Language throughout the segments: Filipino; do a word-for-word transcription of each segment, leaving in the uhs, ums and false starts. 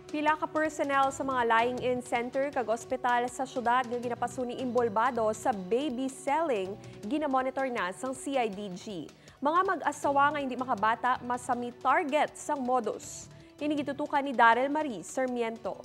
Pila ka personnel sa mga lying-in center kag ospital sa syudad nga ginapasuni imbolbado sa baby selling ginamonitor na sang C I D G. Mga mag-asawa nga hindi makabata masami target sang modus. Kini gitutukan ni Daryl Marie Sarmiento.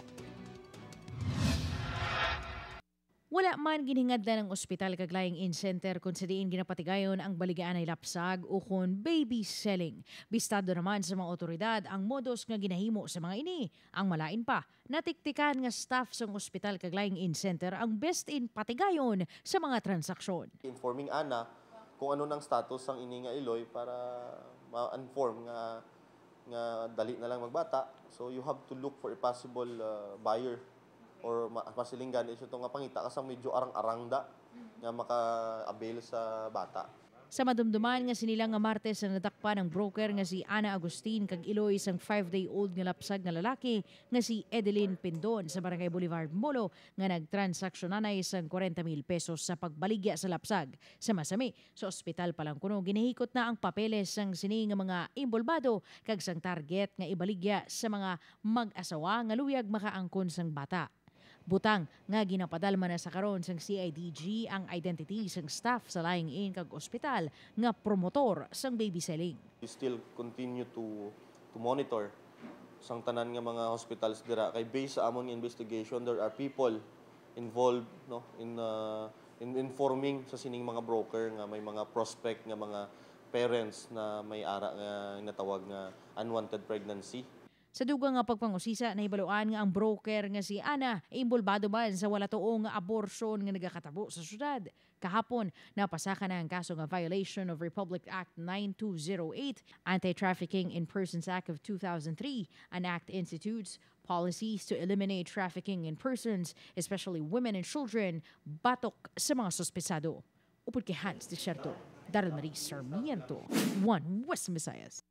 Wala man ginhingad ng ospital kag lying-in center kung sa diin ginapatigayon ang baligaan ay lapsag o kung baby selling. Bistado naman sa mga otoridad ang modus nga ginahimo sa mga ini. Ang malain pa, natiktikan nga staff sa ospital kag lying-in center ang best in patigayon sa mga transaksyon. Informing ana kung ano nang status ang ini nga iloy para ma-inform nga nga dali na lang magbata. So you have to look for a possible uh, buyer or masilinggan isyo to nga pangita kasang medyo arang-arang da nga maka-avail sa bata. Sa madumduman nga sinilang nga Martes na nadakpa ng broker nga si Ana Agustin kag iloy sang five-day-old nga lapsag nga lalaki nga si Edeline Pindon sa Barangay Boulevard, Molo nga nagtransaksyonan sang forty mil pesos sa pagbaligya sa lapsag. Sa masami, sa ospital pa lang kuno ginahikot na ang papeles sang sini nga mga imbolbado kag sang target nga ibaligya sa mga mag-asawa nga luyag makaangkon sang bata. Butang nga ginapadalma na sa karon sang C I D G ang identity sang staff sa lying-in kag ospital nga promotor sang baby selling. We still continue to to monitor sang tanan nga mga hospitals dira kay based sa among investigation there are people involved no in uh, in informing sa sining mga broker nga may mga prospect nga mga parents na may ara nga natawag nga unwanted pregnancy. Sa dugang nga pagpangusisa na ibaluan nga ang broker nga si Ana imbolbado man sa wala tuong nga abortion nga nagakatabo sa syudad. Kahapon, napasaka na ang kaso nga violation of Republic Act nine two zero eight, Anti-Trafficking in Persons Act of two thousand three. An act institutes policies to eliminate trafficking in persons, especially women and children, batok sa mga sospesado. Upod kay Hans Desierto, Daryl Marie Sarmiento, One West Visayas.